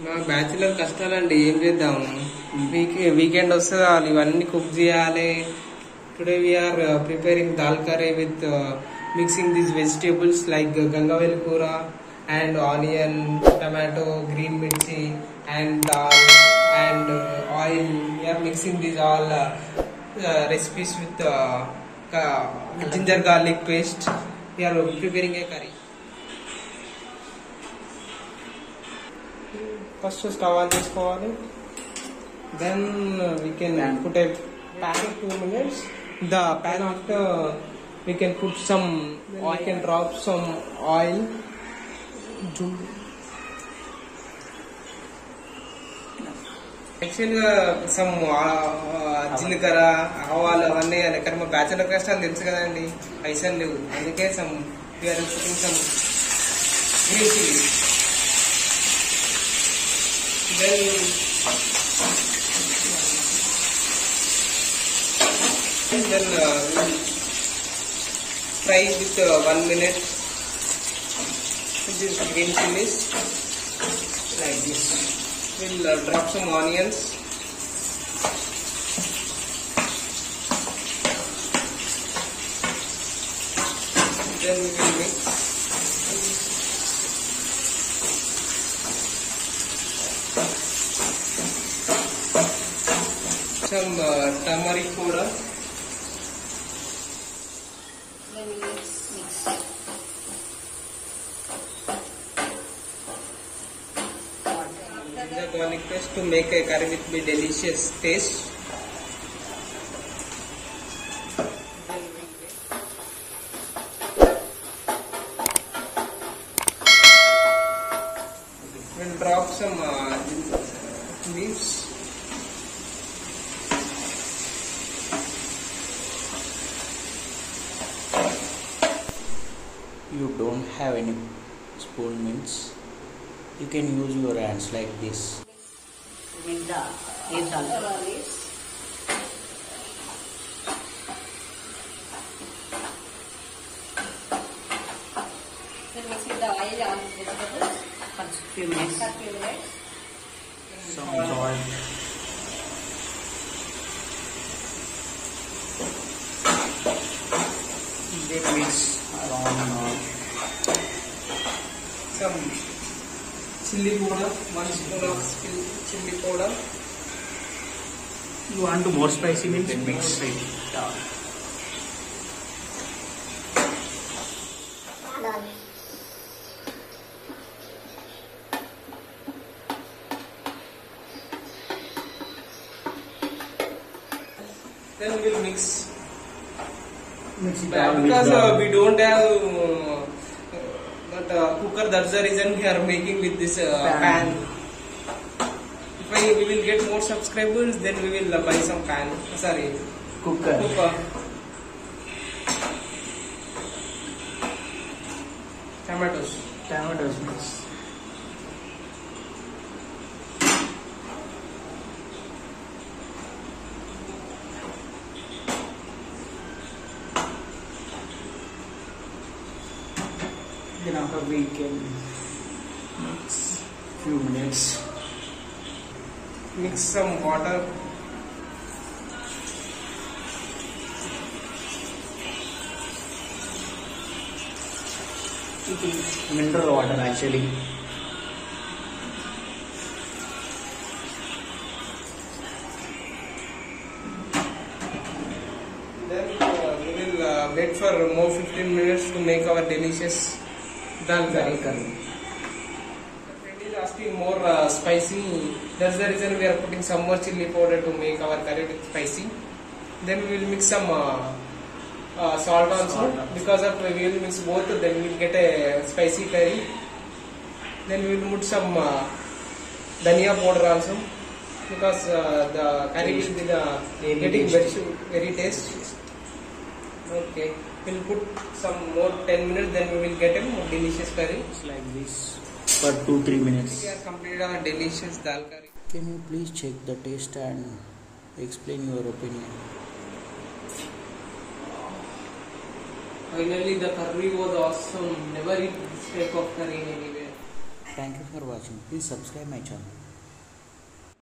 Bachelor కష్టాలండి, ఏం చేద్దాము. Weekend వస్తే ఇవన్నీ కుక్ చేయాలి. Today we're preparing dal curry with mixing these vegetables like గంగవేల్ కూర and onion, tomato, green mirchi and dal and oil. We are mixing these all recipes with ginger garlic paste. We are preparing a curry. First stove on చేసుకోవాలి. Then we can put a pan 2 minutes. The pan after we can put some oil. We can drop some oil. యాక్చువల్గా some జీలకర్ర ఆవాలు అవన్నీ కానీ మా bachelor కష్టాలు తెలుసు కదండి, పైసలు లేవు. అందుకే some we're putting some green chilli. Then fry with 1 minute. These green chilies like this. We'll drop some onions. Then we will mix. Some turmeric powder. Then we mix. Garlic paste to make a curry with be delicious taste. We'll drop some leaves. You don't have any spoon means you can use your hands like this. Make the leaves also. Then mix with the oil on vegetables for few minutes. Some salt. They mix around. Some chili powder, 1 spoon of chili powder. You want to more spicy means mix it. Then we will mix it because we don't have cooker. That's the reason we are making with this pan. If we will get more subscribers, then we will buy some pan. Sorry, Cooker. Tomatoes. Mix. Then after we can mix few minutes. Mix some water. It is mineral water actually. Then we will wait for more 15 minutes to make our delicious dal curry. Friend is asking more spicy. That's the reason we are putting some more chili powder to make our curry with spicy. Then we will mix some salt also. Because of we will mix both, then we will get a spicy curry. Then we will put some dhania powder also, because the curry will be getting very tasty. Okay, we'll put some more 10 minutes, then we will get a more delicious curry. It's like this for 2-3 minutes. We have completed our delicious dal curry. Can you please check the taste and explain your opinion? Finally, the curry was awesome. Never eat this type of curry anywhere. Thank you for watching. Please subscribe my channel.